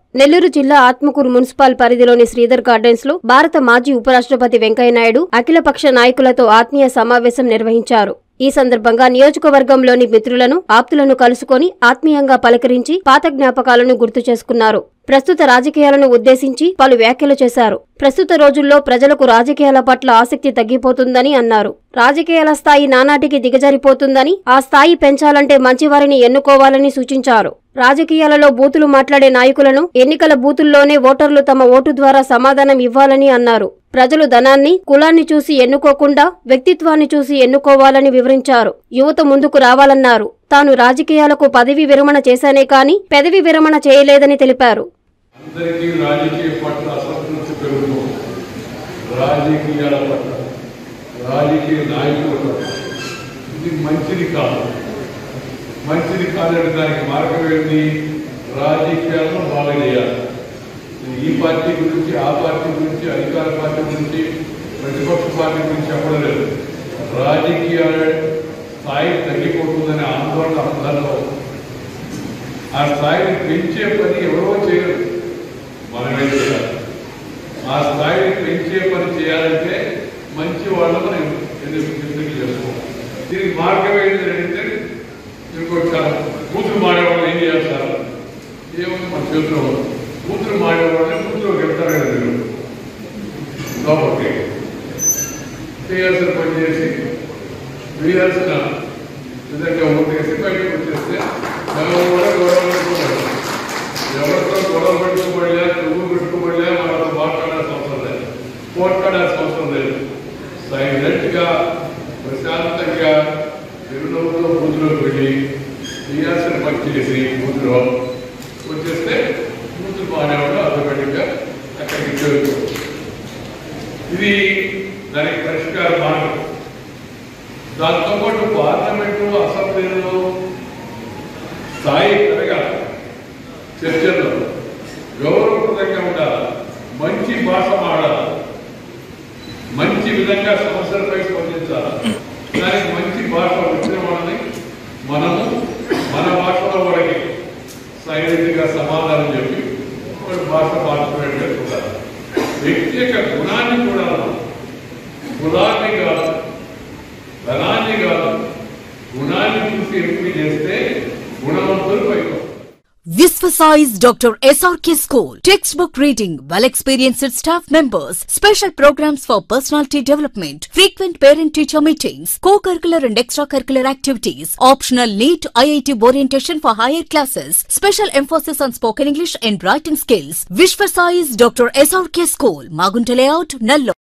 నెల్లూరు జిల్లా ఆత్మకూరు మున్సిపల్ పరిధిలోని శ్రీధర్ గార్డెన్స్ లో భారత మాజీ ఉపరాష్ట్రపతి వెంకయ్యనాయుడు అఖిలపక్ష నాయకులతో ఆత్మీయ సమావేశం నిర్వహించారు. ఈ సందర్భంగా నియోజకవర్గంలోని మిత్రులను, ఆప్తులను కలుసుకొని ఆత్మీయంగా పలకరించి పాత జ్ఞాపకాలను గుర్తు చేసుకున్నారు. ప్రస్తుత రాజకీయాలను ఉద్దేశించి పలు వ్యాఖ్యలు చేశారు. ప్రస్తుత రోజుల్లో ప్రజలకు రాజకీయాల పట్ల ఆసక్తి తగ్గిపోతుందని అన్నారు. రాజకీయాల స్థాయి నానాటికి దిగజారిపోతుందని, ఆ స్థాయి పెంచాలంటే మంచివారిని ఎన్నుకోవాలని సూచించారు. రాజకీయాలలో బూతులు మాట్లాడే నాయకులను ఎన్నికల బూతుల్లోనే ఓటర్లు తమ ఓటు ద్వారా సమాధానం ఇవ్వాలని అన్నారు. ప్రజలు ధనాన్ని, కులాన్ని చూసి ఎన్నుకోకుండా వ్యక్తిత్వాన్ని చూసి ఎన్నుకోవాలని వివరించారు. యువత ముందుకు రావాలన్నారు. తాను రాజకీయాలకు పదవి విరమణ చేశానే కానీ పెదవి విరమణ చేయలేదని తెలిపారు. మంచిది కాదని దానికి మార్గం ఏంటి? రాజకీయాలను బాగా చేయాలి. ఈ పార్టీ గురించి, ఆ పార్టీ గురించి, అధికార పార్టీ గురించి, ప్రతిపక్ష పార్టీ గురించి చెప్పడం లేదు. రాజకీయాల స్థాయి తగ్గిపోతుందనే ఆందోళన అందరిలో. ఆ స్థాయిని పెంచే పని ఎవరో చేయరు, మనమే చేయాలి. ఆ స్థాయిని పెంచే పని చేయాలంటే మంచి వాళ్ళని మనం ఎందుకు చేసుకోవాలి. దీనికి మార్గం ఏంటంటే ఇంకొకసారి కూతురు మాడేవాళ్ళు ఏం చేయాలి సార్? ఏమో మన చేతిలో కూతురు మాడేవాళ్ళని కూతురు వెళ్తారు కదా మీరు లోపలికి చేయాల్సిన పని చేసి వేయాల్సిన విధంగా ఓటేసి బయటకు వచ్చేస్తే ఎవరు కూడా గొడవ పెట్టుకోబడి, ఎవరితో గొడవ పెట్టుకోబడలే, నువ్వు పెట్టుకోబడలే, వాళ్ళతో మాట్లాడాల్సిన అవసరం లేదు, పోట్లాడాల్సిన అవసరం లేదు. సైలెంట్గా ప్రశాంతంగా చిరునవ్వుతో బూతులోకి వెళ్ళి చేయాల్సిన పని చేసి బూతులో వచ్చేస్తే బూతులు మానేవాళ్ళు ఆటోమేటిక్గా అక్కడికి చేరుకోవచ్చు. ఇది దానికి పరిష్కార మార్గం. దాంతోపాటు పార్లమెంటు, అసెంబ్లీలో స్థాయి పెరగాలి. చర్చల్లో గౌరవప్రదంగా ఉండాలి. మంచి భాష మాడాలి. మంచి విధంగా సమస్యలపై స్పందించాలి. దానికి మంచి భాష వచ్చిన వాళ్ళని మనము మన భాషలో వాళ్ళకి సైలెంట్గా సమాధానం చెప్పి వాడి భాష మార్చుకునేట్టుగా చూడాలి. వ్యక్తి యొక్క గుణాన్ని చూడాలి. కులాన్ని కాదు, ధనాన్ని కాదు, గుణాన్ని చూసి ఎంపిక చేస్తే గుణవంతులు పైకి. Visvasize Dr. SRK School. Textbook reading, well-experienced staff members, special programs for personality development, frequent parent-teacher meetings, co-curricular and extracurricular activities, optional NEET IIT orientation for higher classes, special emphasis on spoken English and writing skills. Visvasize Dr. SRK School, Magunta Layout, Nellore.